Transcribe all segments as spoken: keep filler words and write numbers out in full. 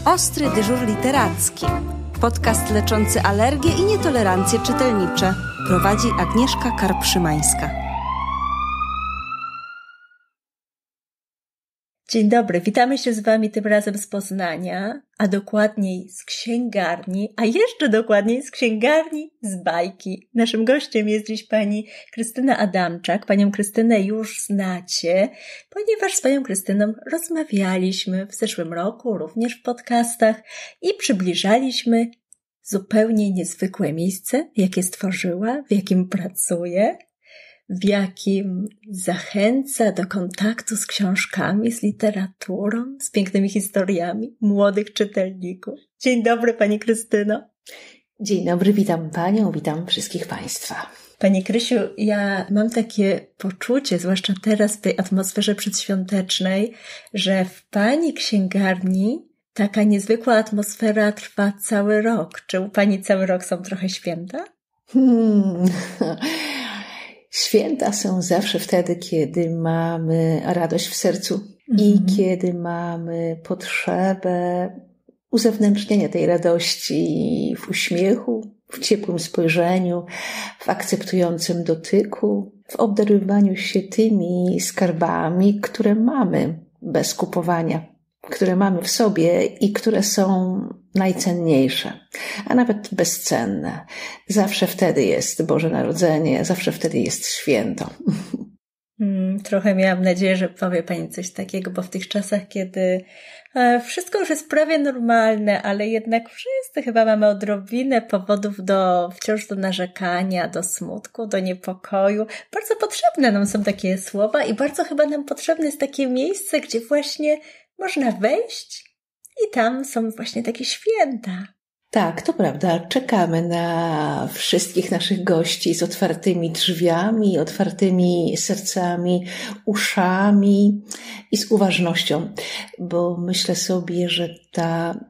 Ostry dyżur literacki. Podcast leczący alergie i nietolerancje czytelnicze. Prowadzi Agnieszka Karp-Szymańska. Dzień dobry, witamy się z Wami tym razem z Poznania, a dokładniej z księgarni, a jeszcze dokładniej z księgarni z bajki. Naszym gościem jest dziś pani Krystyna Adamczak. Panią Krystynę już znacie, ponieważ z panią Krystyną rozmawialiśmy w zeszłym roku, również w podcastach i przybliżaliśmy zupełnie niezwykłe miejsce, jakie stworzyła, w jakim pracuje, w jakim zachęca do kontaktu z książkami, z literaturą, z pięknymi historiami młodych czytelników. Dzień dobry, pani Krystyno. Dzień dobry, witam panią, witam wszystkich państwa. Pani Krysiu, ja mam takie poczucie, zwłaszcza teraz w tej atmosferze przedświątecznej, że w pani księgarni taka niezwykła atmosfera trwa cały rok. Czy u pani cały rok są trochę święta? Hmm... Święta są zawsze wtedy, kiedy mamy radość w sercu mm-hmm. i kiedy mamy potrzebę uzewnętrznienia tej radości w uśmiechu, w ciepłym spojrzeniu, w akceptującym dotyku, w obdarowywaniu się tymi skarbami, które mamy bez kupowania, które mamy w sobie i które są najcenniejsze, a nawet bezcenne. Zawsze wtedy jest Boże Narodzenie, zawsze wtedy jest święto. Hmm, trochę miałam nadzieję, że powie pani coś takiego, bo w tych czasach, kiedy e, wszystko już jest prawie normalne, ale jednak wszyscy chyba mamy odrobinę powodów do, wciąż do narzekania, do smutku, do niepokoju. Bardzo potrzebne nam są takie słowa i bardzo chyba nam potrzebne jest takie miejsce, gdzie właśnie można wejść i tam są właśnie takie święta. Tak, to prawda. Czekamy na wszystkich naszych gości z otwartymi drzwiami, otwartymi sercami, uszami i z uważnością, bo myślę sobie, że ta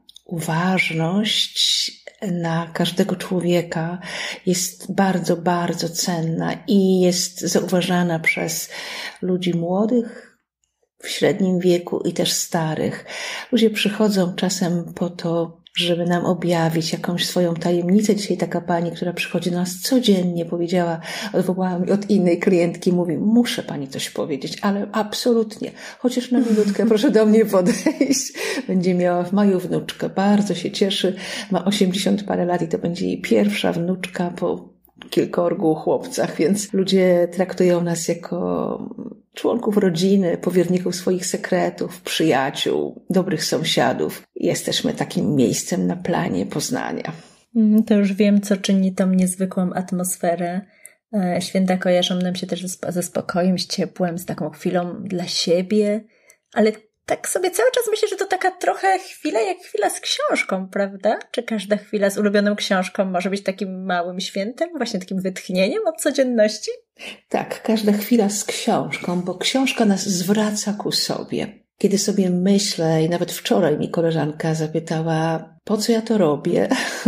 uważność na każdego człowieka jest bardzo, bardzo cenna i jest zauważana przez ludzi młodych, w średnim wieku i też starych. Ludzie przychodzą czasem po to, żeby nam objawić jakąś swoją tajemnicę. Dzisiaj taka pani, która przychodzi do nas codziennie, powiedziała, odwołała mi od innej klientki, mówi, muszę pani coś powiedzieć, ale absolutnie, chociaż na minutkę proszę do mnie podejść. Będzie miała w maju wnuczkę, bardzo się cieszy, ma osiemdziesiąt parę lat i to będzie jej pierwsza wnuczka po kilkorgu chłopcach, więc ludzie traktują nas jako członków rodziny, powierników swoich sekretów, przyjaciół, dobrych sąsiadów. Jesteśmy takim miejscem na planie Poznania. To już wiem, co czyni tą niezwykłą atmosferę. Święta kojarzą nam się też ze spokojem, z ciepłem, z taką chwilą dla siebie, ale tak sobie cały czas myślę, że to taka trochę chwila jak chwila z książką, prawda? Czy każda chwila z ulubioną książką może być takim małym świętem, właśnie takim wytchnieniem od codzienności? Tak, każda chwila z książką, bo książka nas zwraca ku sobie. Kiedy sobie myślę, i nawet wczoraj mi koleżanka zapytała, po co ja to robię,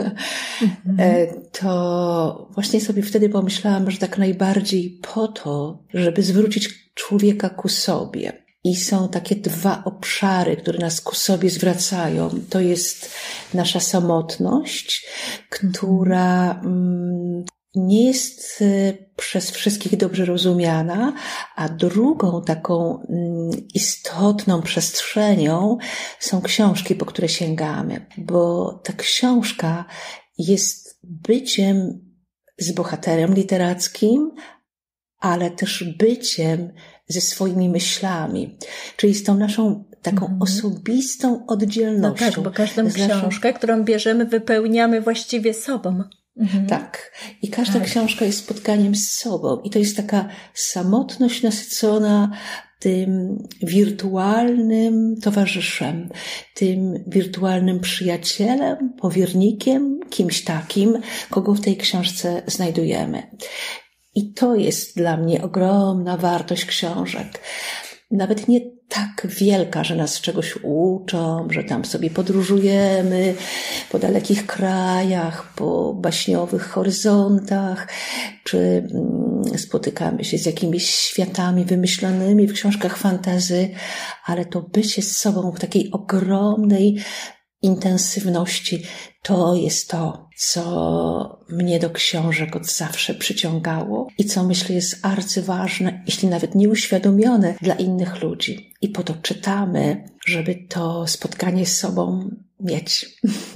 mm-hmm. to właśnie sobie wtedy pomyślałam, że tak najbardziej po to, żeby zwrócić człowieka ku sobie. I są takie dwa obszary, które nas ku sobie zwracają. To jest nasza samotność, która mm, nie jest przez wszystkich dobrze rozumiana, a drugą taką mm, istotną przestrzenią są książki, po które sięgamy. Bo ta książka jest byciem z bohaterem literackim, ale też byciem ze swoimi myślami, czyli z tą naszą taką mm. osobistą oddzielnością. No tak, bo każdą książkę, naszą... którą bierzemy, wypełniamy właściwie sobą. Mhm. Tak. I każda tak. książka jest spotkaniem z sobą. I to jest taka samotność nasycona tym wirtualnym towarzyszem, tym wirtualnym przyjacielem, powiernikiem, kimś takim, kogo w tej książce znajdujemy. I to jest dla mnie ogromna wartość książek. Nawet nie tak wielka, że nas czegoś uczą, że tam sobie podróżujemy po dalekich krajach, po baśniowych horyzontach, czy spotykamy się z jakimiś światami wymyślonymi w książkach fantasy, ale to bycie z sobą w takiej ogromnej intensywności. To jest to, co mnie do książek od zawsze przyciągało i co myślę jest arcyważne, jeśli nawet nieuświadomione dla innych ludzi. I po to czytamy, żeby to spotkanie z sobą mieć.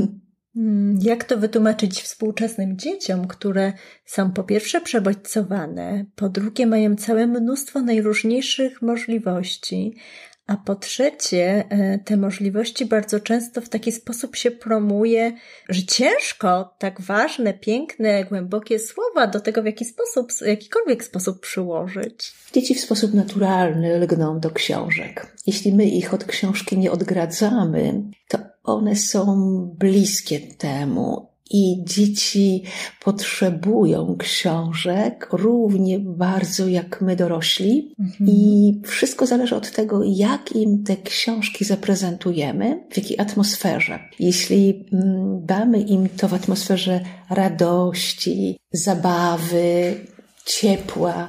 Jak to wytłumaczyć współczesnym dzieciom, które są po pierwsze przebodźcowane, po drugie mają całe mnóstwo najróżniejszych możliwości, a po trzecie te możliwości bardzo często w taki sposób się promuje, że ciężko tak ważne, piękne, głębokie słowa do tego w jaki sposób, w jakikolwiek sposób przyłożyć. Dzieci w sposób naturalny lgną do książek. Jeśli my ich od książki nie odgradzamy, to one są bliskie temu. I dzieci potrzebują książek równie bardzo jak my dorośli. Mhm. I wszystko zależy od tego, jak im te książki zaprezentujemy, w jakiej atmosferze. Jeśli damy im to w atmosferze radości, zabawy, ciepła,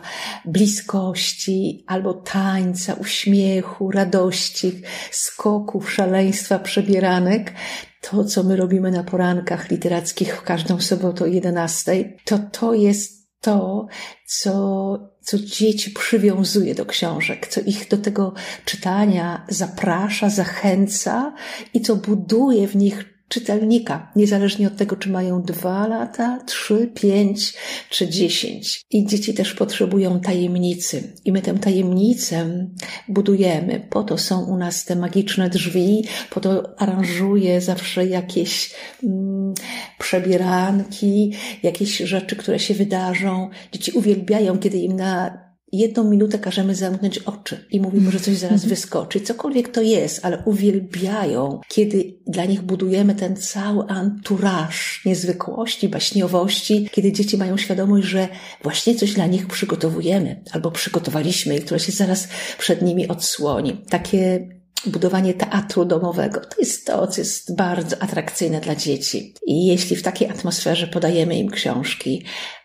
bliskości, albo tańca, uśmiechu, radości, skoków, szaleństwa, przebieranek, to, co my robimy na porankach literackich w każdą sobotę o jedenastej, to to jest to, co, co dzieci przywiązuje do książek, co ich do tego czytania zaprasza, zachęca i co buduje w nich czytelnika, niezależnie od tego, czy mają dwa lata, trzy, pięć czy dziesięć. I dzieci też potrzebują tajemnicy. I my tę tajemnicę budujemy. Po to są u nas te magiczne drzwi, po to aranżuję zawsze jakieś mm, przebieranki, jakieś rzeczy, które się wydarzą. Dzieci uwielbiają, kiedy im na jedną minutę każemy zamknąć oczy i mówimy, że coś zaraz wyskoczy. Cokolwiek to jest, ale uwielbiają, kiedy dla nich budujemy ten cały anturaż niezwykłości, baśniowości, kiedy dzieci mają świadomość, że właśnie coś dla nich przygotowujemy albo przygotowaliśmy i które się zaraz przed nimi odsłoni. Takie budowanie teatru domowego to jest to, co jest bardzo atrakcyjne dla dzieci. I jeśli w takiej atmosferze podajemy im książki,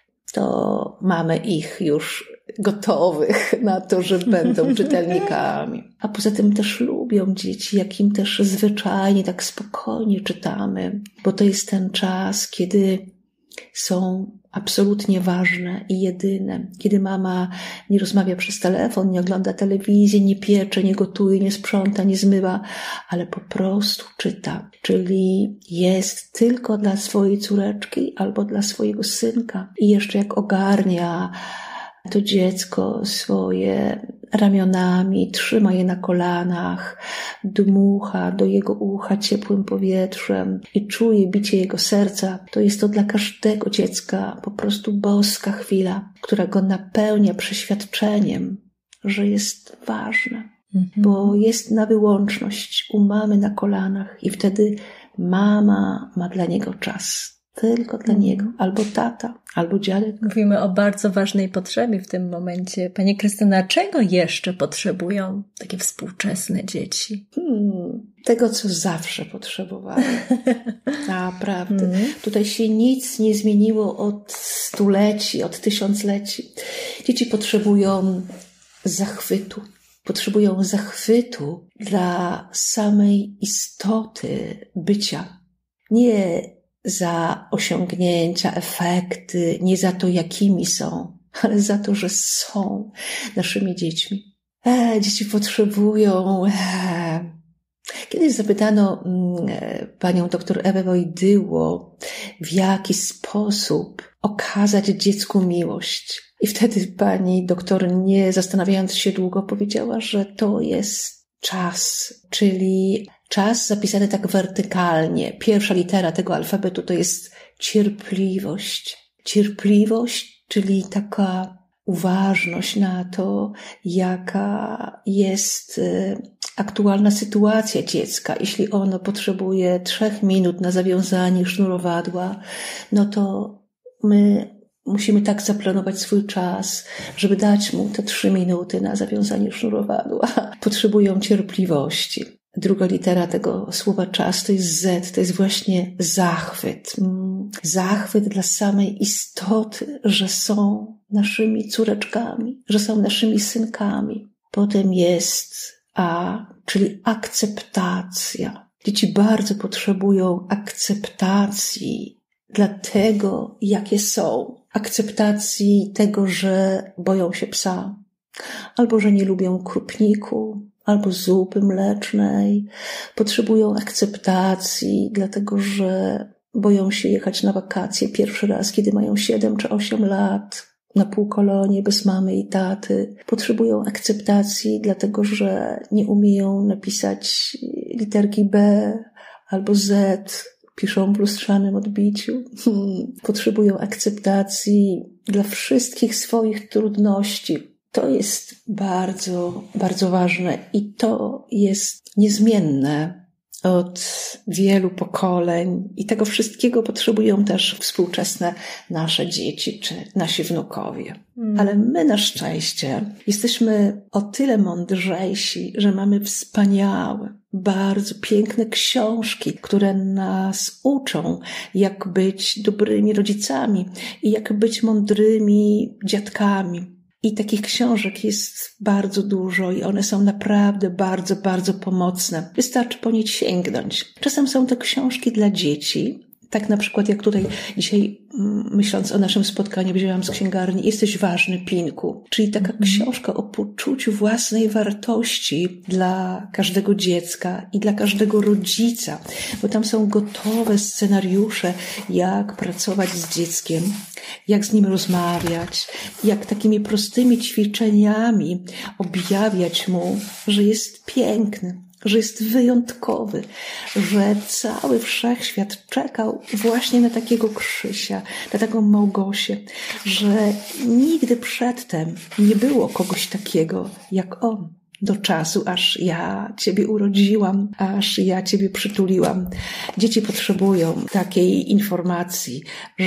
to mamy ich już gotowych na to, że będą czytelnikami. A poza tym też lubią dzieci, jak im też zwyczajnie, tak spokojnie czytamy, bo to jest ten czas, kiedy są absolutnie ważne i jedyne. Kiedy mama nie rozmawia przez telefon, nie ogląda telewizji, nie piecze, nie gotuje, nie sprząta, nie zmywa, ale po prostu czyta. Czyli jest tylko dla swojej córeczki albo dla swojego synka. I jeszcze jak ogarnia to dziecko swoje ramionami, trzyma je na kolanach, dmucha do jego ucha ciepłym powietrzem i czuje bicie jego serca, to jest to dla każdego dziecka po prostu boska chwila, która go napełnia przeświadczeniem, że jest ważne, mhm. bo jest na wyłączność u mamy na kolanach i wtedy mama ma dla niego czas. Tylko dla niego. Albo tata, albo dziadek. Mówimy o bardzo ważnej potrzebie w tym momencie. Pani Krystyna, czego jeszcze potrzebują takie współczesne dzieci? Hmm, tego, co zawsze potrzebowały. Naprawdę. Hmm. Tutaj się nic nie zmieniło od stuleci, od tysiącleci. Dzieci potrzebują zachwytu. Potrzebują zachwytu dla samej istoty bycia. Nie za osiągnięcia, efekty, nie za to, jakimi są, ale za to, że są naszymi dziećmi. E, dzieci potrzebują... E. Kiedyś zapytano e, panią doktor Ewę Wojdyło, w jaki sposób okazać dziecku miłość. I wtedy pani doktor, nie zastanawiając się długo, powiedziała, że to jest czas, czyli czas zapisany tak wertykalnie. Pierwsza litera tego alfabetu to jest cierpliwość. Cierpliwość, czyli taka uważność na to, jaka jest aktualna sytuacja dziecka. Jeśli ono potrzebuje trzech minut na zawiązanie sznurowadła, no to my musimy tak zaplanować swój czas, żeby dać mu te trzy minuty na zawiązanie sznurowadła. Potrzebują cierpliwości. Druga litera tego słowa czas to jest Z, to jest właśnie zachwyt. Zachwyt dla samej istoty, że są naszymi córeczkami, że są naszymi synkami. Potem jest A, czyli akceptacja. Dzieci bardzo potrzebują akceptacji dla tego, jakie są. Akceptacji tego, że boją się psa, albo że nie lubią krupniku, albo zupy mlecznej. Potrzebują akceptacji, dlatego że boją się jechać na wakacje pierwszy raz, kiedy mają siedem czy osiem lat, na półkolonie bez mamy i taty. Potrzebują akceptacji, dlatego że nie umieją napisać literki B albo Z, piszą w lustrzanym odbiciu. Potrzebują akceptacji dla wszystkich swoich trudności. To jest bardzo, bardzo ważne i to jest niezmienne od wielu pokoleń i tego wszystkiego potrzebują też współczesne nasze dzieci czy nasi wnukowie. Mm. Ale my na szczęście jesteśmy o tyle mądrzejsi, że mamy wspaniałe, bardzo piękne książki, które nas uczą, jak być dobrymi rodzicami i jak być mądrymi dziadkami. I takich książek jest bardzo dużo i one są naprawdę bardzo, bardzo pomocne. Wystarczy po nie sięgnąć. Czasem są to książki dla dzieci. Tak na przykład jak tutaj dzisiaj, myśląc o naszym spotkaniu, wzięłam z księgarni Jesteś ważny, Pinku. Czyli taka mm. książka o poczuciu własnej wartości dla każdego dziecka i dla każdego rodzica. Bo tam są gotowe scenariusze, jak pracować z dzieckiem, jak z nim rozmawiać, jak takimi prostymi ćwiczeniami objawiać mu, że jest piękny, że jest wyjątkowy, że cały wszechświat czekał właśnie na takiego Krzysia, na taką Małgosię, że nigdy przedtem nie było kogoś takiego jak on. Do czasu, aż ja Ciebie urodziłam, aż ja Ciebie przytuliłam. Dzieci potrzebują takiej informacji,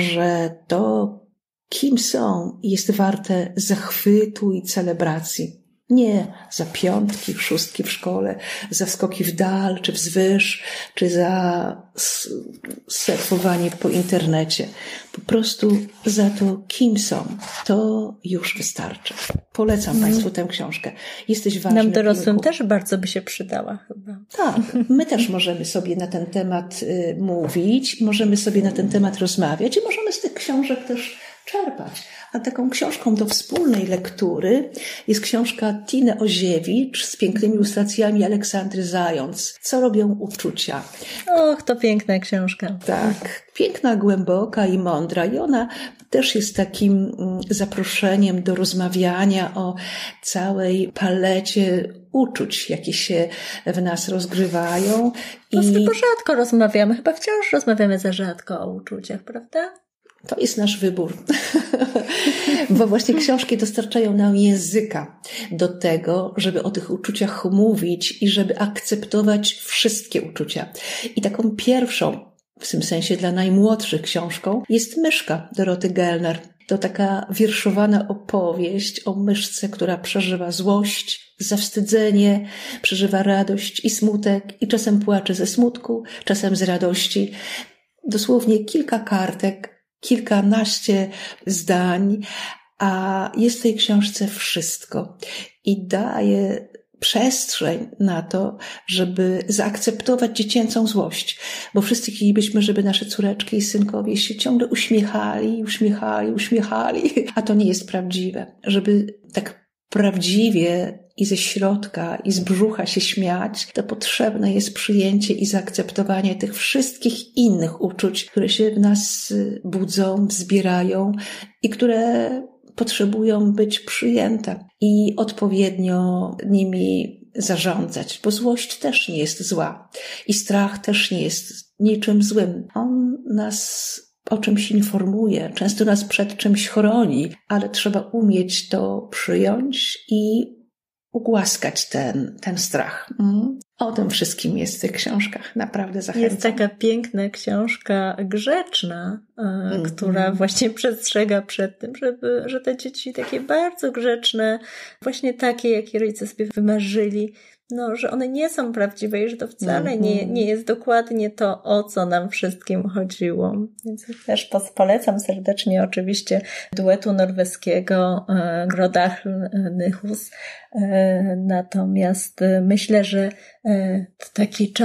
że to, kim są, jest warte zachwytu i celebracji. Nie za piątki, szóstki w szkole, za skoki w dal, czy wzwyż, czy za surfowanie po internecie. Po prostu za to, kim są. To już wystarczy. Polecam mm. Państwu tę książkę. Jesteś ważny. Nam dorosłym też bardzo by się przydała chyba. Tak, my też możemy sobie na ten temat y, mówić, możemy sobie na ten temat rozmawiać i możemy z tych książek też czerpać. A taką książką do wspólnej lektury jest książka Tiny Oziewicz z pięknymi ilustracjami Aleksandry Zając. Co robią uczucia? Och, to piękna książka. Tak, piękna, głęboka i mądra. I ona też jest takim zaproszeniem do rozmawiania o całej palecie uczuć, jakie się w nas rozgrywają. I... No, tylko rzadko rozmawiamy. Chyba wciąż rozmawiamy za rzadko o uczuciach, prawda? To jest nasz wybór, bo właśnie książki dostarczają nam języka do tego, żeby o tych uczuciach mówić i żeby akceptować wszystkie uczucia. I taką pierwszą, w tym sensie dla najmłodszych książką, jest Myszka Doroty Gellner. To taka wierszowana opowieść o myszce, która przeżywa złość, zawstydzenie, przeżywa radość i smutek i czasem płacze ze smutku, czasem z radości. Dosłownie kilka kartek, kilkanaście zdań, a jest w tej książce wszystko i daje przestrzeń na to, żeby zaakceptować dziecięcą złość, bo wszyscy chcielibyśmy, żeby nasze córeczki i synkowie się ciągle uśmiechali, uśmiechali, uśmiechali, a to nie jest prawdziwe. Żeby tak prawdziwie i ze środka, i z brzucha się śmiać, to potrzebne jest przyjęcie i zaakceptowanie tych wszystkich innych uczuć, które się w nas budzą, wzbierają i które potrzebują być przyjęte i odpowiednio nimi zarządzać, bo złość też nie jest zła i strach też nie jest niczym złym. On nas o czymś informuje, często nas przed czymś chroni, ale trzeba umieć to przyjąć i ugłaskać ten, ten strach. Mm. O tym wszystkim jest w tych książkach. Naprawdę zachęcam. Jest taka piękna książka grzeczna, mm-hmm. która właśnie przestrzega przed tym, żeby, że te dzieci takie bardzo grzeczne, właśnie takie, jakie rodzice sobie wymarzyli, no, że one nie są prawdziwe i że to wcale mm-hmm. nie, nie jest dokładnie to, o co nam wszystkim chodziło. Więc też polecam serdecznie oczywiście duetu norweskiego e, Grodach Nyhus. E, natomiast myślę, że e, to taki czas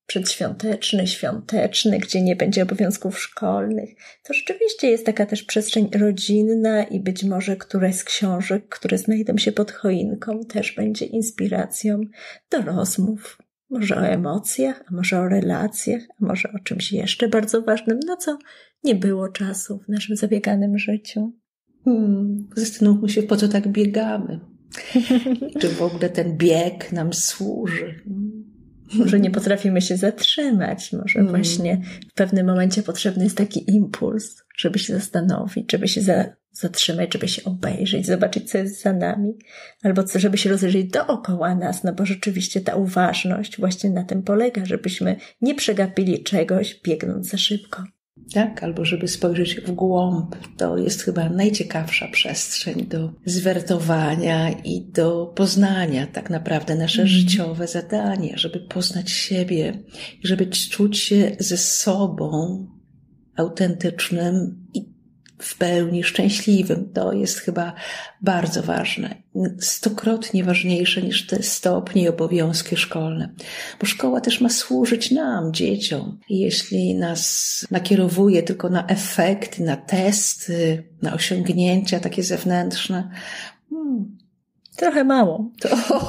przedświąteczny, świąteczny, gdzie nie będzie obowiązków szkolnych, to rzeczywiście jest taka też przestrzeń rodzinna i być może któraś z książek, które znajdą się pod choinką, też będzie inspiracją do rozmów. Może o emocjach, a może o relacjach, a może o czymś jeszcze bardzo ważnym, na co nie było czasu w naszym zabieganym życiu. Hmm, zastanówmy się, po co tak biegamy. Czy w ogóle ten bieg nam służy? Może nie potrafimy się zatrzymać, może mm. właśnie w pewnym momencie potrzebny jest taki impuls, żeby się zastanowić, żeby się za, zatrzymać, żeby się obejrzeć, zobaczyć, co jest za nami, albo co, żeby się rozejrzeć dookoła nas, no bo rzeczywiście ta uważność właśnie na tym polega, żebyśmy nie przegapili czegoś, biegnąc za szybko. Tak, albo żeby spojrzeć w głąb. To jest chyba najciekawsza przestrzeń do zwertowania i do poznania tak naprawdę nasze mm. życiowe zadanie, żeby poznać siebie, żeby czuć się ze sobą autentycznym i w pełni szczęśliwym. To jest chyba bardzo ważne. Stokrotnie ważniejsze niż te stopnie i obowiązki szkolne. Bo szkoła też ma służyć nam, dzieciom. I jeśli nas nakierowuje tylko na efekty, na testy, na osiągnięcia takie zewnętrzne, hmm, trochę mało. To,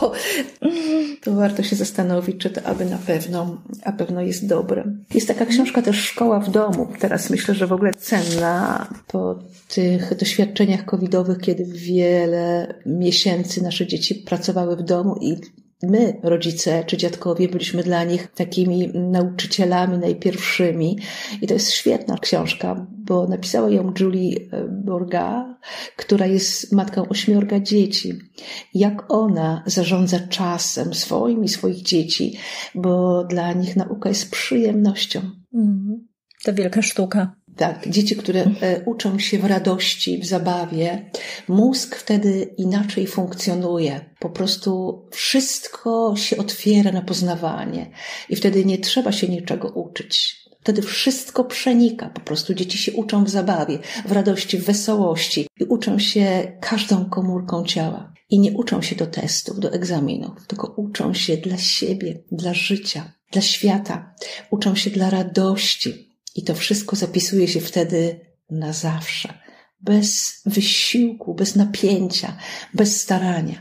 to warto się zastanowić, czy to aby na pewno, na pewno jest dobre. Jest taka książka też Szkoła w domu. Teraz myślę, że w ogóle cenna po tych doświadczeniach covidowych, kiedy wiele miesięcy nasze dzieci pracowały w domu i my, rodzice czy dziadkowie, byliśmy dla nich takimi nauczycielami najpierwszymi. I to jest świetna książka, bo napisała ją Julie Bourgat, która jest matką ośmiorga dzieci. Jak ona zarządza czasem swoim i swoich dzieci, bo dla nich nauka jest przyjemnością. Mm, to wielka sztuka. Tak, dzieci, które e, uczą się w radości, w zabawie, mózg wtedy inaczej funkcjonuje. Po prostu wszystko się otwiera na poznawanie i wtedy nie trzeba się niczego uczyć. Wtedy wszystko przenika, po prostu dzieci się uczą w zabawie, w radości, w wesołości i uczą się każdą komórką ciała. I nie uczą się do testów, do egzaminów, tylko uczą się dla siebie, dla życia, dla świata. Uczą się dla radości. I to wszystko zapisuje się wtedy na zawsze. Bez wysiłku, bez napięcia, bez starania.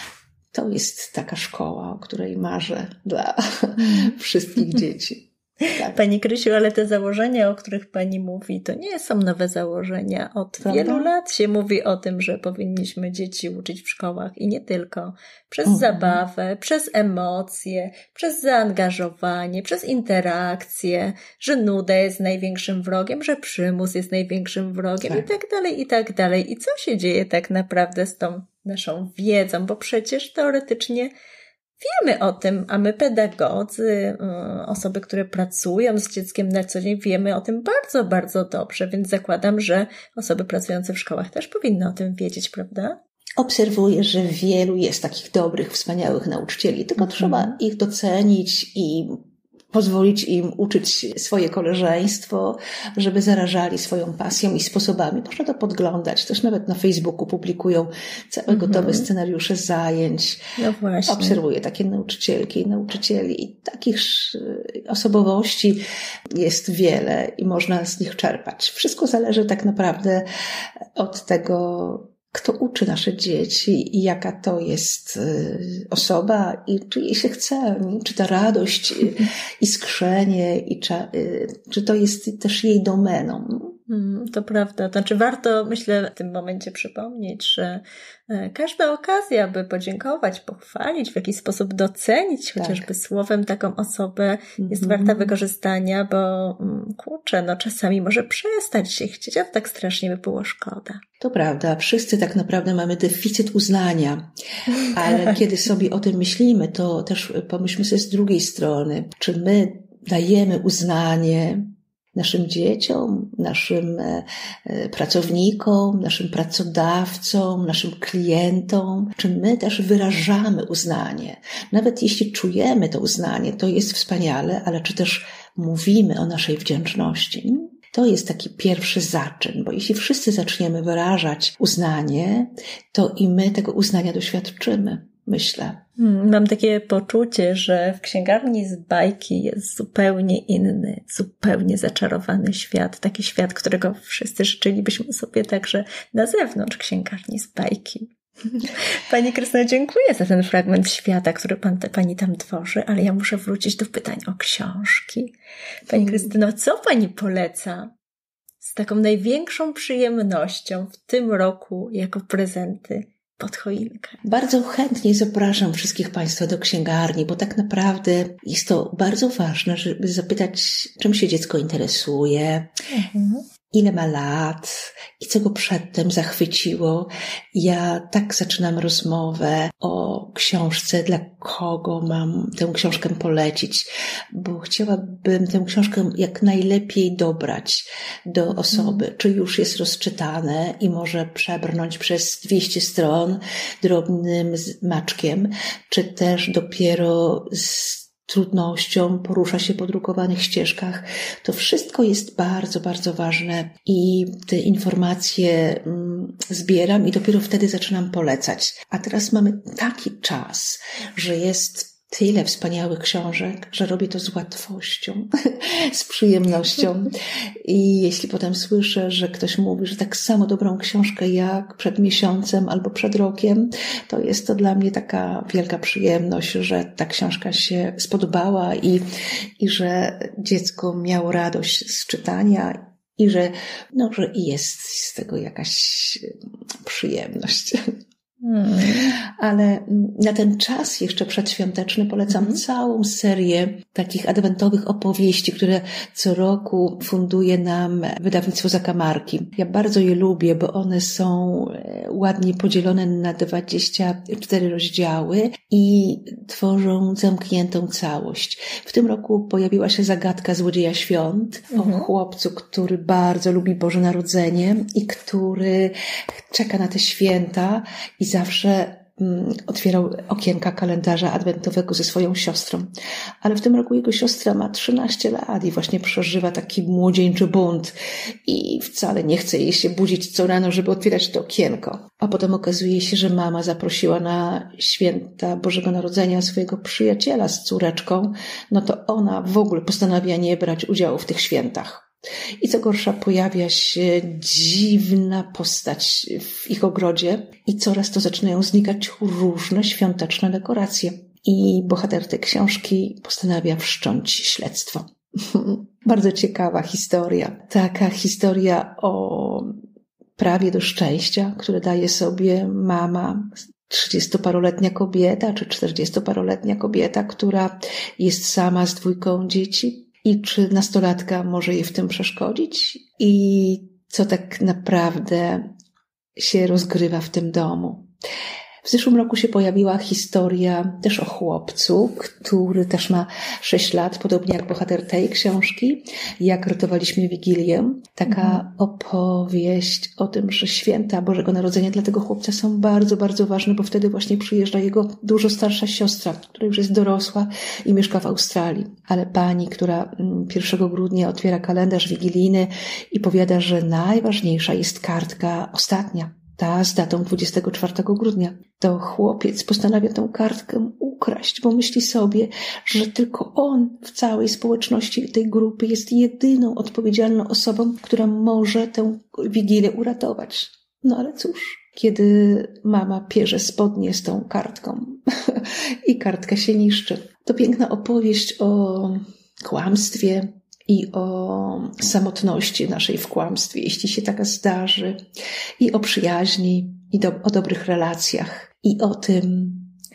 To jest taka szkoła, o której marzę dla wszystkich dzieci. Tak. Pani Krysiu, ale te założenia, o których Pani mówi, to nie są nowe założenia. Od Prawda? wielu lat się mówi o tym, że powinniśmy dzieci uczyć w szkołach i nie tylko. Przez mhm. zabawę, przez emocje, przez zaangażowanie, przez interakcje, że nuda jest największym wrogiem, że przymus jest największym wrogiem tak. i tak dalej, i tak dalej. I co się dzieje tak naprawdę z tą naszą wiedzą? Bo przecież teoretycznie wiemy o tym, a my pedagodzy, osoby, które pracują z dzieckiem na co dzień, wiemy o tym bardzo, bardzo dobrze, więc zakładam, że osoby pracujące w szkołach też powinny o tym wiedzieć, prawda? Obserwuję, że wielu jest takich dobrych, wspaniałych nauczycieli, tylko mhm. trzeba ich docenić i pozwolić im uczyć swoje koleżeństwo, żeby zarażali swoją pasją i sposobami. Można to podglądać. Też nawet na Facebooku publikują całe mm-hmm. gotowe scenariusze zajęć. No właśnie. Obserwuję takie nauczycielki i nauczycieli i takich osobowości jest wiele i można z nich czerpać. Wszystko zależy tak naprawdę od tego, kto uczy nasze dzieci i jaka to jest osoba i czy jej się chce, czy ta radość, iskrzenie i czy, czy to jest też jej domeną. Mm, to prawda. To znaczy warto, myślę, w tym momencie przypomnieć, że każda okazja, by podziękować, pochwalić, w jakiś sposób docenić chociażby tak. słowem taką osobę jest mm-hmm. warta wykorzystania, bo kurczę, no czasami może przestać się chcieć, a tak strasznie by było szkoda. To prawda, wszyscy tak naprawdę mamy deficyt uznania, ale kiedy sobie o tym myślimy, to też pomyślmy sobie z drugiej strony, czy my dajemy uznanie naszym dzieciom, naszym pracownikom, naszym pracodawcom, naszym klientom, czy my też wyrażamy uznanie. Nawet jeśli czujemy to uznanie, to jest wspaniale, ale czy też mówimy o naszej wdzięczności? To jest taki pierwszy zaczyn, bo jeśli wszyscy zaczniemy wyrażać uznanie, to i my tego uznania doświadczymy. myślę. Mam takie poczucie, że w księgarni z bajki jest zupełnie inny, zupełnie zaczarowany świat. Taki świat, którego wszyscy życzylibyśmy sobie także na zewnątrz księgarni z bajki. Pani Krystyno, dziękuję za ten fragment świata, który pan, Pani tam tworzy, ale ja muszę wrócić do pytań o książki. Pani Krystyno, co Pani poleca z taką największą przyjemnością w tym roku jako prezenty pod choinkę? Bardzo chętnie zapraszam wszystkich Państwa do księgarni, bo tak naprawdę jest to bardzo ważne, żeby zapytać, czym się dziecko interesuje, mhm. ile ma lat i co go przedtem zachwyciło. Ja tak zaczynam rozmowę o książce, dla kogo mam tę książkę polecić, bo chciałabym tę książkę jak najlepiej dobrać do osoby, czy już jest rozczytane i może przebrnąć przez dwieście stron drobnym maczkiem, czy też dopiero z trudnością porusza się po drukowanych ścieżkach. To wszystko jest bardzo, bardzo ważne i te informacje zbieram i dopiero wtedy zaczynam polecać. A teraz mamy taki czas, że jest tyle wspaniałych książek, że robię to z łatwością, z przyjemnością. I jeśli potem słyszę, że ktoś mówi, że tak samo dobrą książkę jak przed miesiącem albo przed rokiem, to jest to dla mnie taka wielka przyjemność, że ta książka się spodobała i, i że dziecko miało radość z czytania i że, no, że jest z tego jakaś przyjemność. Hmm. Ale na ten czas jeszcze przedświąteczny polecam hmm. całą serię takich adwentowych opowieści, które co roku funduje nam wydawnictwo Zakamarki. Ja bardzo je lubię, bo one są ładnie podzielone na dwadzieścia cztery rozdziały i tworzą zamkniętą całość. W tym roku pojawiła się zagadka Złodzieja Świąt hmm. o chłopcu, który bardzo lubi Boże Narodzenie i który czeka na te święta i zawsze mm, otwierał okienka kalendarza adwentowego ze swoją siostrą. Ale w tym roku jego siostra ma trzynaście lat i właśnie przeżywa taki młodzieńczy bunt i wcale nie chce jej się budzić co rano, żeby otwierać to okienko. A potem okazuje się, że mama zaprosiła na święta Bożego Narodzenia swojego przyjaciela z córeczką, no to ona w ogóle postanawia nie brać udziału w tych świętach. I co gorsza, pojawia się dziwna postać w ich ogrodzie i coraz to zaczynają znikać różne świąteczne dekoracje. I bohater tej książki postanawia wszcząć śledztwo. Bardzo ciekawa historia. Taka historia o prawie do szczęścia, które daje sobie mama, trzydziestoparoletnia kobieta czy czterdziestoparoletnia kobieta, która jest sama z dwójką dzieci. I czy nastolatka może jej w tym przeszkodzić? I co tak naprawdę się rozgrywa w tym domu? W zeszłym roku się pojawiła historia też o chłopcu, który też ma sześć lat, podobnie jak bohater tej książki, jak ratowaliśmy Wigilię. Taka mhm. opowieść o tym, że święta Bożego Narodzenia dla tego chłopca są bardzo, bardzo ważne, bo wtedy właśnie przyjeżdża jego dużo starsza siostra, która już jest dorosła i mieszka w Australii. Ale pani, która pierwszego grudnia otwiera kalendarz wigilijny i powiada, że najważniejsza jest kartka ostatnia, ta z datą dwudziestego czwartego grudnia. To chłopiec postanawia tę kartkę ukraść, bo myśli sobie, że tylko on w całej społeczności tej grupy jest jedyną odpowiedzialną osobą, która może tę Wigilię uratować. No ale cóż, kiedy mama pierze spodnie z tą kartką i kartka się niszczy. To piękna opowieść o kłamstwie i o samotności naszej w kłamstwie, jeśli się taka zdarzy, i o przyjaźni, i do, o dobrych relacjach, i o tym,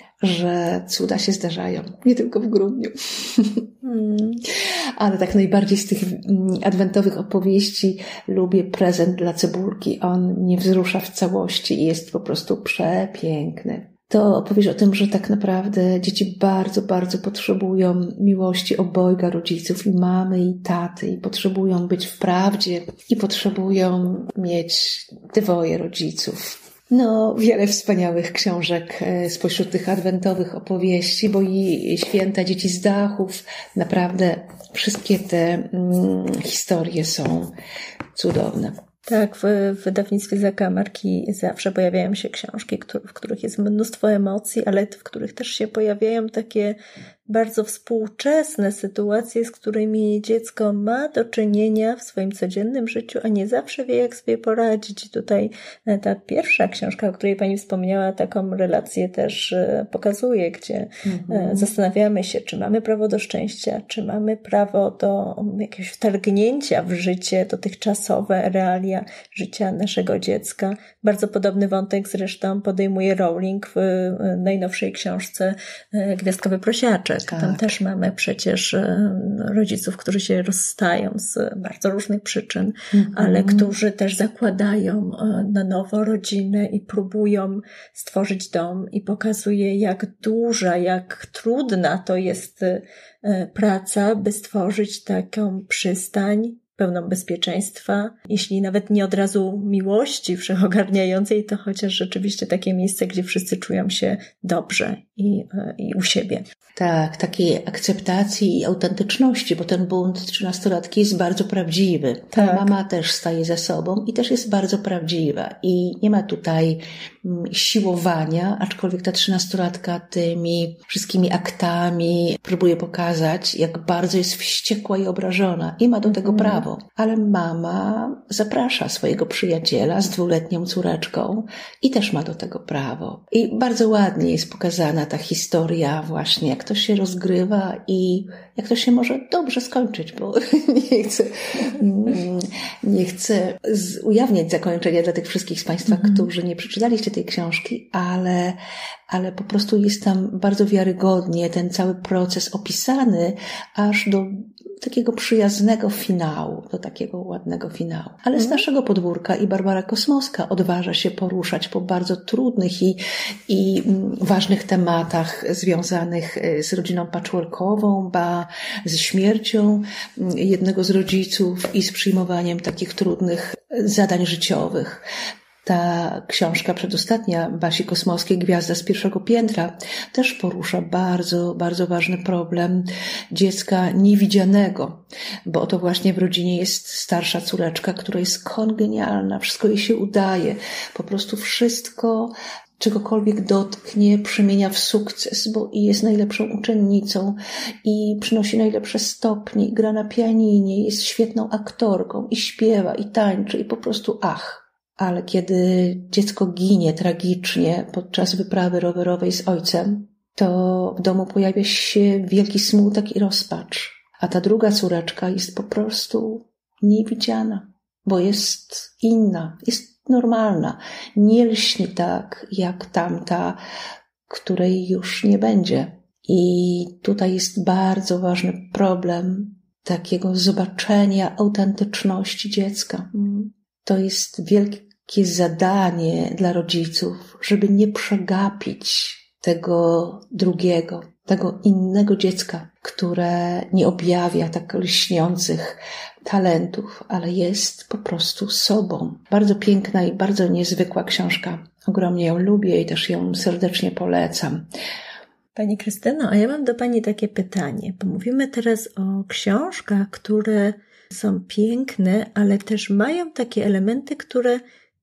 że cuda się zdarzają, nie tylko w grudniu. Hmm. Ale tak najbardziej z tych adwentowych opowieści lubię Prezent dla cebulki. On mnie wzrusza w całości i jest po prostu przepiękny. To opowieść o tym, że tak naprawdę dzieci bardzo, bardzo potrzebują miłości obojga rodziców, i mamy, i taty, i potrzebują być w prawdzie, i potrzebują mieć dwoje rodziców. No, wiele wspaniałych książek spośród tych adwentowych opowieści, bo i Święta Dzieci z Dachów, naprawdę wszystkie te mm, historie są cudowne. Tak, w, w wydawnictwie Zakamarki zawsze pojawiają się książki, w których jest mnóstwo emocji, ale w których też się pojawiają takie bardzo współczesne sytuacje, z którymi dziecko ma do czynienia w swoim codziennym życiu, a nie zawsze wie, jak sobie poradzić. I tutaj ta pierwsza książka, o której Pani wspomniała, taką relację też pokazuje, gdzie mhm. zastanawiamy się, czy mamy prawo do szczęścia, czy mamy prawo do jakiegoś wtargnięcia w życie dotychczasowe realia życia naszego dziecka. Bardzo podobny wątek zresztą podejmuje Rowling w najnowszej książce Gwiazdkowy prosiaczek. Tak. Tam też mamy przecież rodziców, którzy się rozstają z bardzo różnych przyczyn, mhm. ale którzy też zakładają na nowo rodzinę i próbują stworzyć dom i pokazuje, jak duża, jak trudna to jest praca, by stworzyć taką przystań pełną bezpieczeństwa, jeśli nawet nie od razu miłości wszechogarniającej, to chociaż rzeczywiście takie miejsce, gdzie wszyscy czują się dobrze i, i u siebie. Tak, takiej akceptacji i autentyczności, bo ten bunt trzynastolatki jest bardzo prawdziwy. Ta tak. mama też staje za sobą i też jest bardzo prawdziwa i nie ma tutaj siłowania, aczkolwiek ta trzynastolatka tymi wszystkimi aktami próbuje pokazać, jak bardzo jest wściekła i obrażona i ma do tego mm. prawo. Ale mama zaprasza swojego przyjaciela z dwuletnią córeczką i też ma do tego prawo. I bardzo ładnie jest pokazana ta historia właśnie, jak to się rozgrywa i jak to się może dobrze skończyć, bo nie chcę, nie chcę ujawniać zakończenia dla tych wszystkich z Państwa, mm. którzy nie przeczytaliście tej książki, ale, ale po prostu jest tam bardzo wiarygodnie ten cały proces opisany aż do takiego przyjaznego finału, do takiego ładnego finału. Ale z naszego podwórka i Barbara Kosmowska odważa się poruszać po bardzo trudnych i, i ważnych tematach związanych z rodziną patchworkową, ba ze śmiercią jednego z rodziców i z przyjmowaniem takich trudnych zadań życiowych. Ta książka przedostatnia Basi Kosmowskiej, Gwiazda z pierwszego piętra, też porusza bardzo, bardzo ważny problem dziecka niewidzianego, bo oto właśnie w rodzinie jest starsza córeczka, która jest kongenialna, wszystko jej się udaje, po prostu wszystko, czegokolwiek dotknie, przemienia w sukces, bo i jest najlepszą uczennicą i przynosi najlepsze stopnie, i gra na pianinie, jest świetną aktorką i śpiewa, i tańczy, i po prostu ach. Ale kiedy dziecko ginie tragicznie podczas wyprawy rowerowej z ojcem, to w domu pojawia się wielki smutek i rozpacz. A ta druga córeczka jest po prostu niewidziana, bo jest inna, jest normalna. Nie lśni tak jak tamta, której już nie będzie. I tutaj jest bardzo ważny problem takiego zobaczenia autentyczności dziecka. To jest wielkie zadanie dla rodziców, żeby nie przegapić tego drugiego, tego innego dziecka, które nie objawia tak lśniących talentów, ale jest po prostu sobą. Bardzo piękna i bardzo niezwykła książka. Ogromnie ją lubię i też ją serdecznie polecam. Pani Krystyno, a ja mam do Pani takie pytanie, bo mówimy teraz o książkach, które są piękne, ale też mają takie elementy, które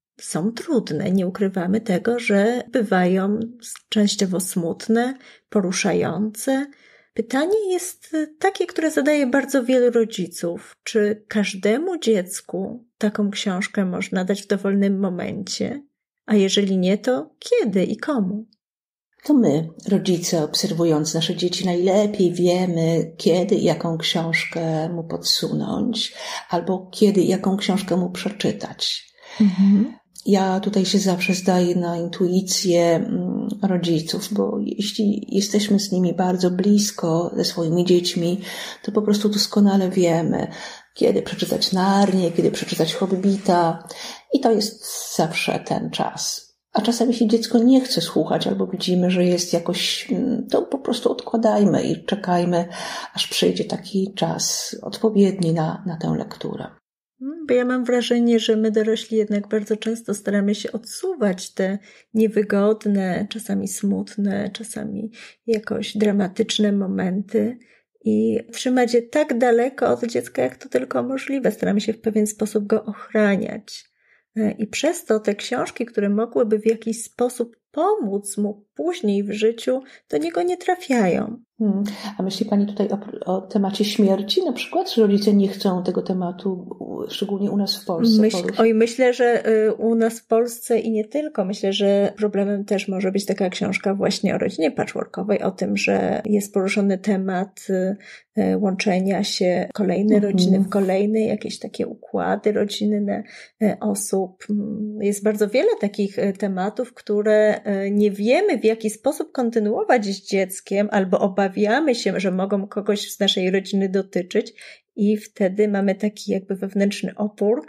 są trudne. Nie ukrywamy tego, że bywają częściowo smutne, poruszające. Pytanie jest takie, które zadaje bardzo wielu rodziców. Czy każdemu dziecku taką książkę można dać w dowolnym momencie? A jeżeli nie, to kiedy i komu? To my, rodzice, obserwując nasze dzieci, najlepiej wiemy, kiedy i jaką książkę mu podsunąć, albo kiedy i jaką książkę mu przeczytać. Mhm. Ja tutaj się zawsze zdaję na intuicję rodziców, bo jeśli jesteśmy z nimi bardzo blisko, ze swoimi dziećmi, to po prostu doskonale wiemy, kiedy przeczytać Narnię, kiedy przeczytać Hobbita i to jest zawsze ten czas. A czasem jeśli dziecko nie chce słuchać albo widzimy, że jest jakoś, to po prostu odkładajmy i czekajmy, aż przyjdzie taki czas odpowiedni na, na tę lekturę. Bo ja mam wrażenie, że my dorośli jednak bardzo często staramy się odsuwać te niewygodne, czasami smutne, czasami jakoś dramatyczne momenty i trzymać je tak daleko od dziecka, jak to tylko możliwe. Staramy się w pewien sposób go ochraniać. I przez to te książki, które mogłyby w jakiś sposób pomóc mu później w życiu, do niego nie trafiają. Hmm. A myśli Pani tutaj o, o temacie śmierci na przykład? Czy rodzice nie chcą tego tematu, szczególnie u nas w Polsce? Myśl, oj, myślę, że u nas w Polsce i nie tylko. Myślę, że problemem też może być taka książka właśnie o rodzinie patchworkowej, o tym, że jest poruszony temat łączenia się kolejnej mhm. rodziny w kolejnej, jakieś takie układy rodzinne osób. Jest bardzo wiele takich tematów, które nie wiemy, w jaki sposób kontynuować z dzieckiem, albo obawiamy się, że mogą kogoś z naszej rodziny dotyczyć i wtedy mamy taki jakby wewnętrzny opór,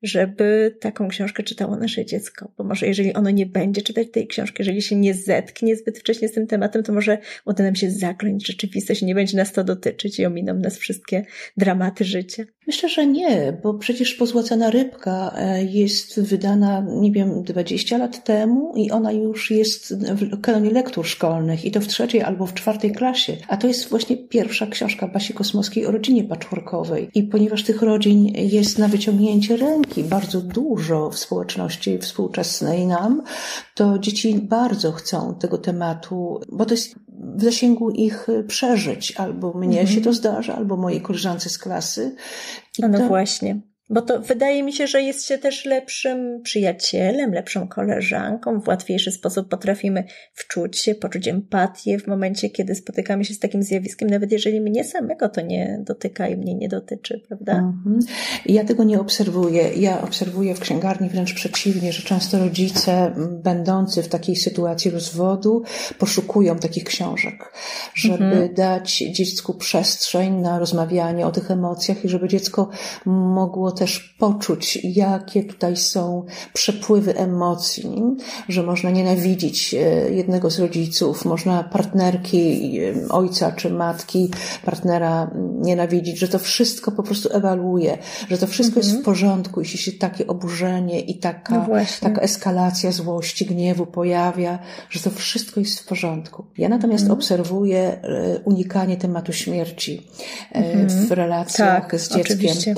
żeby taką książkę czytało nasze dziecko. Bo może jeżeli ono nie będzie czytać tej książki, jeżeli się nie zetknie zbyt wcześnie z tym tematem, to może uda nam się zakląć rzeczywistość i nie będzie nas to dotyczyć i ominą nas wszystkie dramaty życia. Myślę, że nie, bo przecież Pozłacana rybka jest wydana, nie wiem, dwadzieścia lat temu i ona już jest w kanonie lektur szkolnych i to w trzeciej albo w czwartej klasie. A to jest właśnie pierwsza książka Basi Kosmowskiej o rodzinie patchworkowej. I ponieważ tych rodzin jest na wyciągnięcie ręki bardzo dużo w społeczności współczesnej nam, to dzieci bardzo chcą tego tematu, bo to jest w zasięgu ich przeżyć. Albo mnie mhm. się to zdarza, albo mojej koleżance z klasy. I no to... właśnie. Bo to wydaje mi się, że jest się też lepszym przyjacielem, lepszą koleżanką. W łatwiejszy sposób potrafimy wczuć się, poczuć empatię w momencie, kiedy spotykamy się z takim zjawiskiem, nawet jeżeli mnie samego to nie dotyka i mnie nie dotyczy, prawda? Mhm. Ja tego nie obserwuję. Ja obserwuję w księgarni wręcz przeciwnie, że często rodzice będący w takiej sytuacji rozwodu poszukują takich książek, żeby mhm. dać dziecku przestrzeń na rozmawianie o tych emocjach i żeby dziecko mogło też poczuć, jakie tutaj są przepływy emocji, że można nienawidzić jednego z rodziców, można partnerki, ojca czy matki, partnera nienawidzić, że to wszystko po prostu ewoluuje, że to wszystko mhm. jest w porządku, jeśli się takie oburzenie i taka, no taka eskalacja złości, gniewu pojawia, że to wszystko jest w porządku. Ja natomiast mhm. obserwuję unikanie tematu śmierci mhm. w relacjach tak, z dzieckiem. Oczywiście.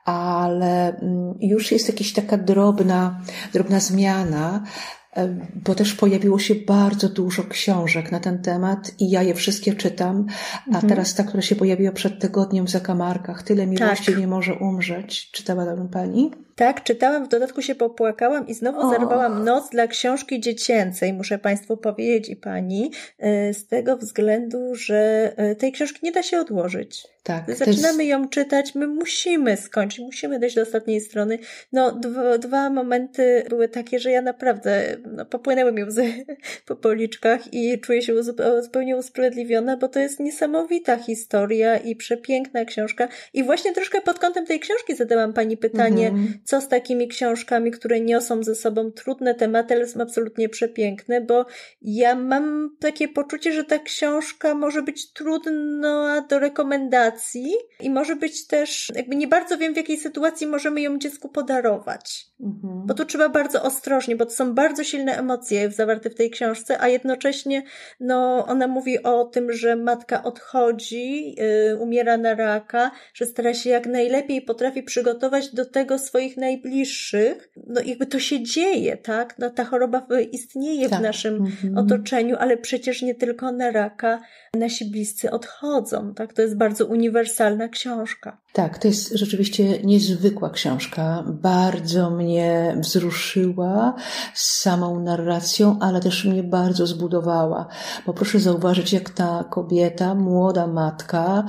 Ale już jest jakaś taka drobna, drobna zmiana, bo też pojawiło się bardzo dużo książek na ten temat i ja je wszystkie czytam, a mhm. teraz ta, która się pojawiła przed tygodniem w zakamarkach, Tyle miłości tak. nie może umrzeć. Czytała tam Pani? Tak, czytałam, w dodatku się popłakałam i znowu o. zarwałam noc dla książki dziecięcej, muszę Państwu powiedzieć i Pani, z tego względu, że tej książki nie da się odłożyć. Tak, Zaczynamy jest... ją czytać, my musimy skończyć, musimy dojść do ostatniej strony. No, dwa, dwa momenty były takie, że ja naprawdę no, popłynęły mi łzy po policzkach i czuję się zupełnie usprawiedliwiona, bo to jest niesamowita historia i przepiękna książka. I właśnie troszkę pod kątem tej książki zadałam Pani pytanie, mhm. co z takimi książkami, które niosą ze sobą trudne tematy, ale są absolutnie przepiękne, bo ja mam takie poczucie, że ta książka może być trudna do rekomendacji i może być też, jakby nie bardzo wiem, w jakiej sytuacji możemy ją dziecku podarować. Mhm. Bo tu trzeba bardzo ostrożnie, bo to są bardzo silne emocje zawarte w tej książce, a jednocześnie no, ona mówi o tym, że matka odchodzi, yy, umiera na raka, że stara się jak najlepiej, potrafi przygotować do tego swoich najbliższych. No jakby to się dzieje, tak? No, ta choroba istnieje tak. w naszym mhm. otoczeniu, ale przecież nie tylko na raka nasi bliscy odchodzą, tak? To jest bardzo uniwersalna książka. Tak, to jest rzeczywiście niezwykła książka. Bardzo mnie wzruszyła samą narracją, ale też mnie bardzo zbudowała. Bo proszę zauważyć, jak ta kobieta, młoda matka,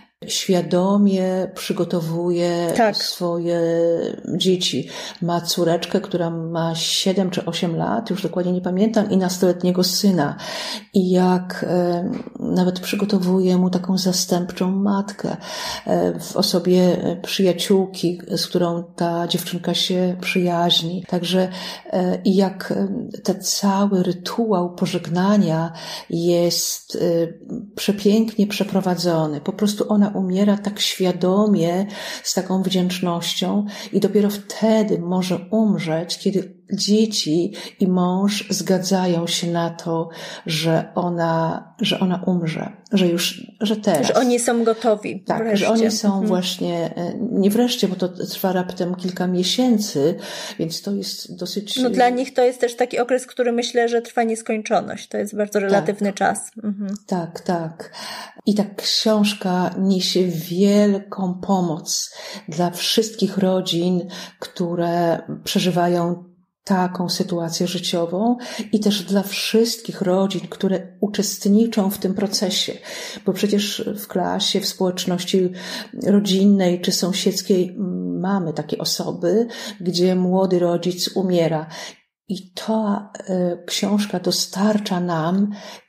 świadomie przygotowuje tak. swoje dzieci. Ma córeczkę, która ma siedem czy osiem lat, już dokładnie nie pamiętam, i nastoletniego syna. I jak e, nawet przygotowuje mu taką zastępczą matkę e, w osobie przyjaciółki, z którą ta dziewczynka się przyjaźni. Także e, i jak ten cały rytuał pożegnania jest e, przepięknie przeprowadzony. Po prostu ona umiera tak świadomie, z taką wdzięcznością i dopiero wtedy może umrzeć, kiedy dzieci i mąż zgadzają się na to, że ona, że ona umrze, że już, że teraz. Że oni są gotowi. Tak, wreszcie. że oni są mhm. właśnie, nie wreszcie, bo to trwa raptem kilka miesięcy, więc to jest dosyć... No dla nich to jest też taki okres, który myślę, że trwa nieskończoność. To jest bardzo relatywny tak. czas. Mhm. Tak, tak. I ta książka niesie wielką pomoc dla wszystkich rodzin, które przeżywają taką sytuację życiową i też dla wszystkich rodzin, które uczestniczą w tym procesie, bo przecież w klasie, w społeczności rodzinnej czy sąsiedzkiej mamy takie osoby, gdzie młody rodzic umiera. I ta y, książka dostarcza nam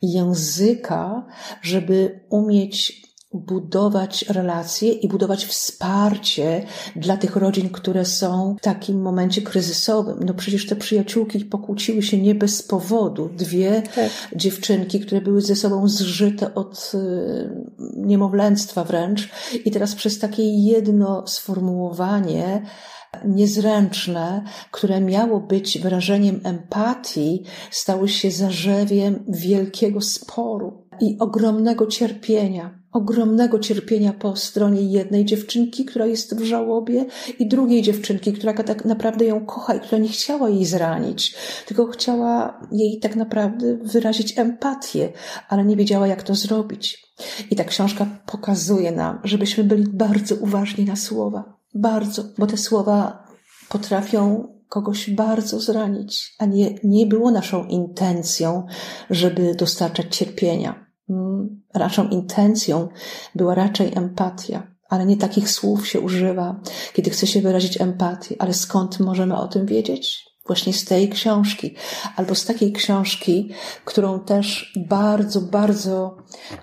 języka, żeby umieć budować relacje i budować wsparcie dla tych rodzin, które są w takim momencie kryzysowym. No przecież te przyjaciółki pokłóciły się nie bez powodu. Dwie tak. dziewczynki, które były ze sobą zżyte od y, niemowlęctwa wręcz i teraz przez takie jedno sformułowanie niezręczne, które miało być wyrażeniem empatii, stały się zarzewiem wielkiego sporu i ogromnego cierpienia. Ogromnego cierpienia po stronie jednej dziewczynki, która jest w żałobie i drugiej dziewczynki, która tak naprawdę ją kocha i która nie chciała jej zranić, tylko chciała jej tak naprawdę wyrazić empatię, ale nie wiedziała, jak to zrobić. I ta książka pokazuje nam, żebyśmy byli bardzo uważni na słowa. Bardzo, bo te słowa potrafią kogoś bardzo zranić, a nie, nie było naszą intencją, żeby dostarczać cierpienia. Naszą intencją była raczej empatia, ale nie takich słów się używa, kiedy chce się wyrazić empatię. Ale skąd możemy o tym wiedzieć? Właśnie z tej książki, albo z takiej książki, którą też bardzo, bardzo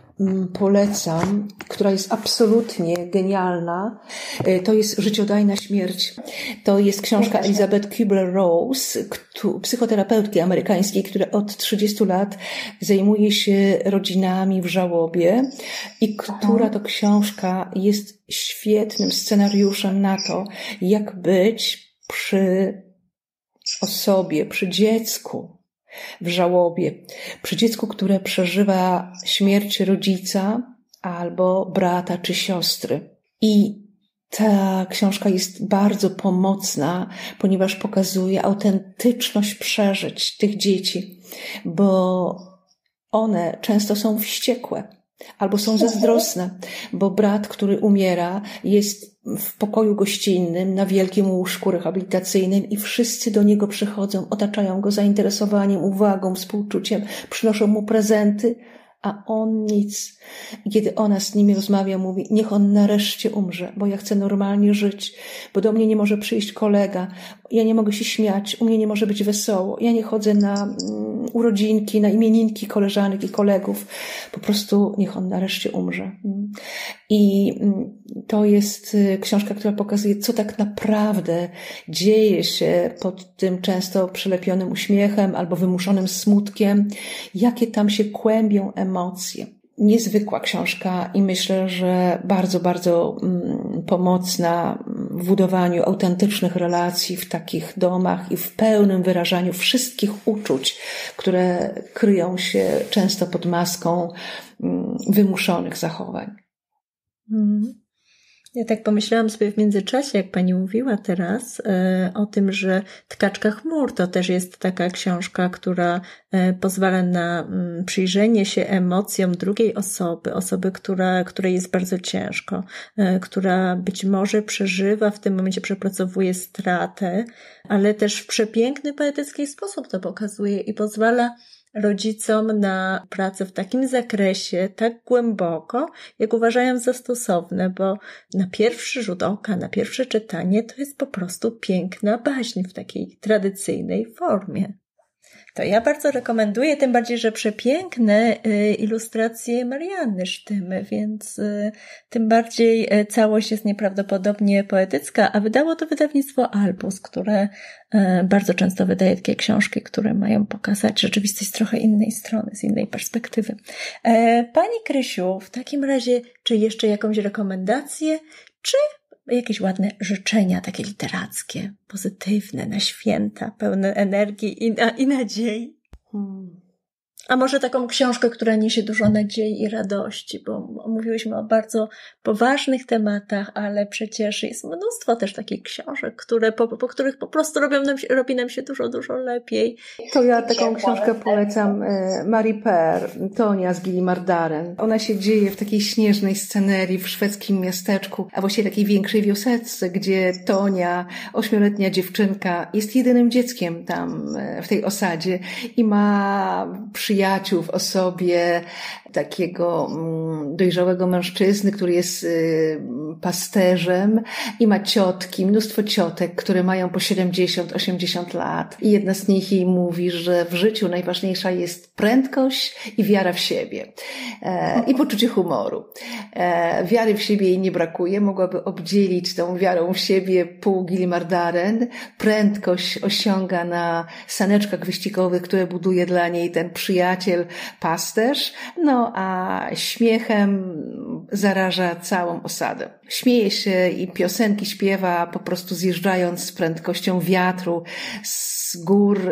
polecam, która jest absolutnie genialna. To jest Życiodajna śmierć. To jest książka Elizabeth Kubler-Rose, psychoterapeutki amerykańskiej, która od trzydziestu lat zajmuje się rodzinami w żałobie i która to książka jest świetnym scenariuszem na to, jak być przy osobie, przy dziecku w żałobie, przy dziecku, które przeżywa śmierć rodzica albo brata czy siostry. I ta książka jest bardzo pomocna, ponieważ pokazuje autentyczność przeżyć tych dzieci, bo one często są wściekłe albo są zazdrosne, bo brat, który umiera, jest w pokoju gościnnym na wielkim łóżku rehabilitacyjnym i wszyscy do niego przychodzą, otaczają go zainteresowaniem, uwagą, współczuciem, przynoszą mu prezenty, a on nic. I kiedy ona z nimi rozmawia, mówi, niech on nareszcie umrze, bo ja chcę normalnie żyć, bo do mnie nie może przyjść kolega, ja nie mogę się śmiać, u mnie nie może być wesoło, ja nie chodzę na mm, urodzinki, na imieninki koleżanek i kolegów, po prostu niech on nareszcie umrze. I to jest książka, która pokazuje, co tak naprawdę dzieje się pod tym często przylepionym uśmiechem albo wymuszonym smutkiem, jakie tam się kłębią emocje. Niezwykła książka i myślę, że bardzo, bardzo pomocna w budowaniu autentycznych relacji w takich domach i w pełnym wyrażaniu wszystkich uczuć, które kryją się często pod maską wymuszonych zachowań. Mhm. Ja tak pomyślałam sobie w międzyczasie, jak pani mówiła teraz, e, o tym, że Tkaczka chmur to też jest taka książka, która e, pozwala na m, przyjrzenie się emocjom drugiej osoby, osoby, która, której jest bardzo ciężko, e, która być może przeżywa, w tym momencie przepracowuje stratę, ale też w przepiękny, poetycki sposób to pokazuje i pozwala rodzicom na pracę w takim zakresie, tak głęboko, jak uważają za stosowne, bo na pierwszy rzut oka, na pierwsze czytanie to jest po prostu piękna baśń w takiej tradycyjnej formie. To ja bardzo rekomenduję, tym bardziej, że przepiękne ilustracje Marianny Sztymy, więc tym bardziej całość jest nieprawdopodobnie poetycka, a wydało to wydawnictwo Albus, które bardzo często wydaje takie książki, które mają pokazać rzeczywistość z trochę innej strony, z innej perspektywy. Pani Krysiu, w takim razie, czy jeszcze jakąś rekomendację, czy jakieś ładne życzenia takie literackie, pozytywne, na święta, pełne energii i, i nadziei. Hmm. A może taką książkę, która niesie dużo nadziei i radości, bo mówiłyśmy o bardzo poważnych tematach, ale przecież jest mnóstwo też takich książek, które po, po których po prostu robią nam się, robi nam się dużo, dużo lepiej. To ja taką książkę polecam, Marie Per, Tonia z Gillimardaren. Ona się dzieje w takiej śnieżnej scenerii w szwedzkim miasteczku, a właściwie takiej większej wioseczce, gdzie Tonia, ośmioletnia dziewczynka, jest jedynym dzieckiem tam w tej osadzie i ma przy przyjaciół w osobie takiego dojrzałego mężczyzny, który jest pasterzem i ma ciotki, mnóstwo ciotek, które mają po siedemdziesiąt osiemdziesiąt lat. I jedna z nich jej mówi, że w życiu najważniejsza jest prędkość i wiara w siebie. E, I poczucie humoru. E, wiary w siebie jej nie brakuje. Mogłaby obdzielić tą wiarą w siebie pół Gillimardaren. Prędkość osiąga na saneczkach wyścigowych, które buduje dla niej ten przyjaciel, pasterz. No a śmiechem zaraża całą osadę. Śmieje się i piosenki śpiewa po prostu zjeżdżając z prędkością wiatru z gór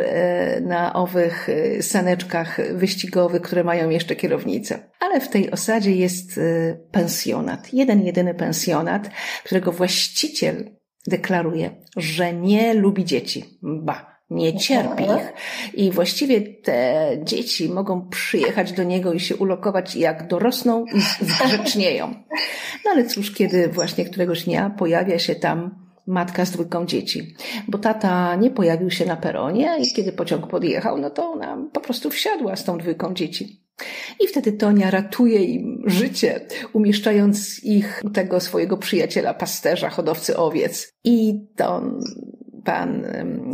na owych saneczkach wyścigowych, które mają jeszcze kierownicę. Ale w tej osadzie jest pensjonat. Jeden, jedyny pensjonat, którego właściciel deklaruje, że nie lubi dzieci. Ba. Nie cierpi ich. I właściwie te dzieci mogą przyjechać do niego i się ulokować, jak dorosną i zgrzecznieją. No ale cóż, kiedy właśnie któregoś dnia pojawia się tam matka z dwójką dzieci. Bo tata nie pojawił się na peronie i kiedy pociąg podjechał, no to ona po prostu wsiadła z tą dwójką dzieci. I wtedy Tonia ratuje im życie, umieszczając ich u tego swojego przyjaciela, pasterza, hodowcy owiec. I to pan,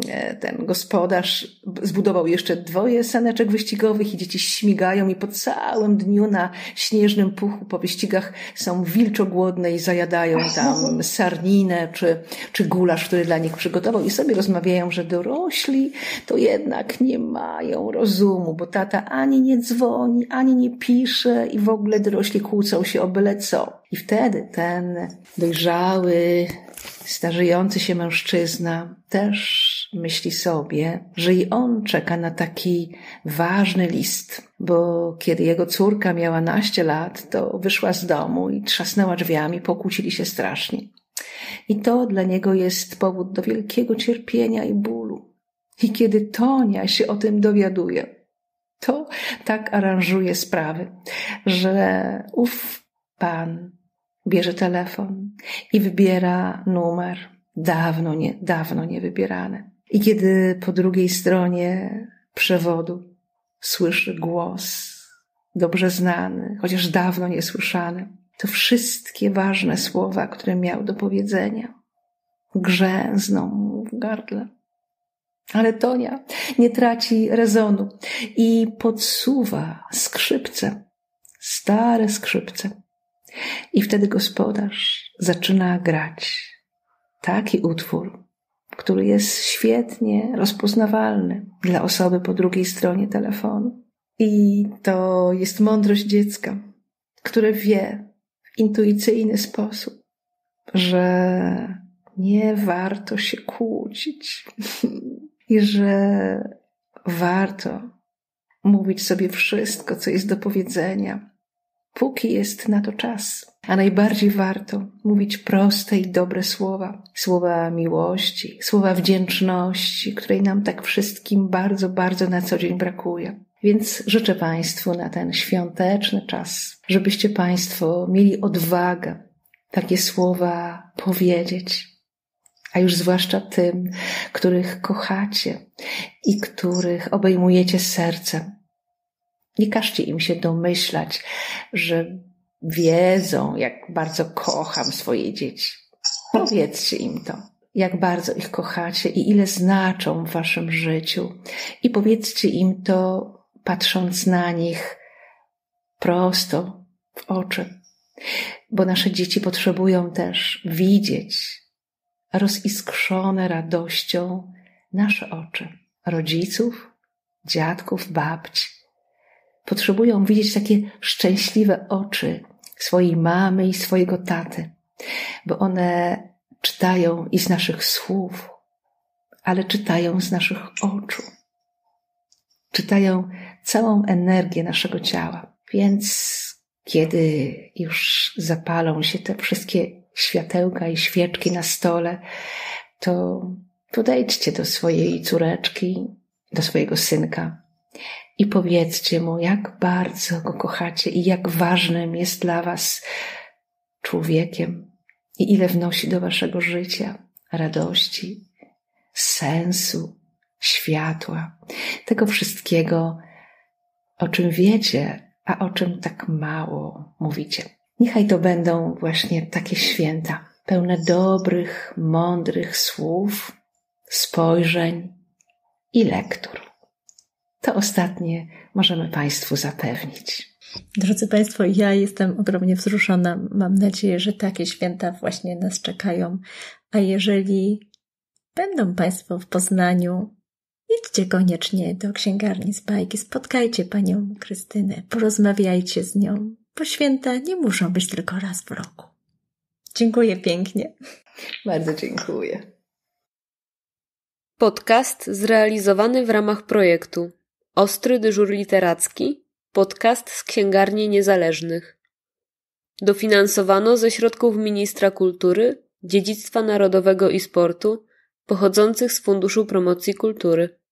ten gospodarz zbudował jeszcze dwoje saneczek wyścigowych i dzieci śmigają i po całym dniu na śnieżnym puchu po wyścigach są wilczo głodne i zajadają tam sarninę czy, czy gulasz, który dla nich przygotował i sobie rozmawiają, że dorośli to jednak nie mają rozumu, bo tata ani nie dzwoni, ani nie pisze i w ogóle dorośli kłócą się o byle co. I wtedy ten dojrzały, starzejący się mężczyzna też myśli sobie, że i on czeka na taki ważny list, bo kiedy jego córka miała naście lat, to wyszła z domu i trzasnęła drzwiami, pokłócili się strasznie. I to dla niego jest powód do wielkiego cierpienia i bólu. I kiedy Tonia się o tym dowiaduje, to tak aranżuje sprawy, że ów pan bierze telefon i wybiera numer dawno nie, dawno nie wybierany. I kiedy po drugiej stronie przewodu słyszy głos dobrze znany, chociaż dawno niesłyszany, to wszystkie ważne słowa, które miał do powiedzenia, grzęzną mu w gardle. Ale Tonia nie traci rezonu i podsuwa skrzypce, stare skrzypce. I wtedy gospodarz zaczyna grać taki utwór, który jest świetnie rozpoznawalny dla osoby po drugiej stronie telefonu. I to jest mądrość dziecka, które wie w intuicyjny sposób, że nie warto się kłócić i że warto mówić sobie wszystko, co jest do powiedzenia, póki jest na to czas. A najbardziej warto mówić proste i dobre słowa. Słowa miłości, słowa wdzięczności, której nam tak wszystkim bardzo, bardzo na co dzień brakuje. Więc życzę Państwu na ten świąteczny czas, żebyście Państwo mieli odwagę takie słowa powiedzieć. A już zwłaszcza tym, których kochacie i których obejmujecie sercem. Nie każcie im się domyślać, że wiedzą, jak bardzo kocham swoje dzieci. Powiedzcie im to, jak bardzo ich kochacie i ile znaczą w waszym życiu. I powiedzcie im to, patrząc na nich prosto w oczy. Bo nasze dzieci potrzebują też widzieć roziskrzone radością nasze oczy. Rodziców, dziadków, babci. Potrzebują widzieć takie szczęśliwe oczy swojej mamy i swojego taty. bo one czytają i z naszych słów, ale czytają z naszych oczu. Czytają całą energię naszego ciała. Więc kiedy już zapalą się te wszystkie światełka i świeczki na stole, to podejdźcie do swojej córeczki, do swojego synka i powiedzcie mu, jak bardzo go kochacie i jak ważnym jest dla was człowiekiem i ile wnosi do waszego życia radości, sensu, światła, tego wszystkiego, o czym wiecie, a o czym tak mało mówicie. Niechaj to będą właśnie takie święta, pełne dobrych, mądrych słów, spojrzeń i lektur. To ostatnie możemy Państwu zapewnić. Drodzy Państwo, ja jestem ogromnie wzruszona. Mam nadzieję, że takie święta właśnie nas czekają. A jeżeli będą Państwo w Poznaniu, idźcie koniecznie do księgarni z bajki, spotkajcie Panią Krystynę, porozmawiajcie z nią, bo święta nie muszą być tylko raz w roku. Dziękuję pięknie. Bardzo dziękuję. Podcast zrealizowany w ramach projektu Ostry Dyżur Literacki, podcast z Księgarni Niezależnych. Dofinansowano ze środków Ministra Kultury, Dziedzictwa Narodowego i Sportu pochodzących z Funduszu Promocji Kultury.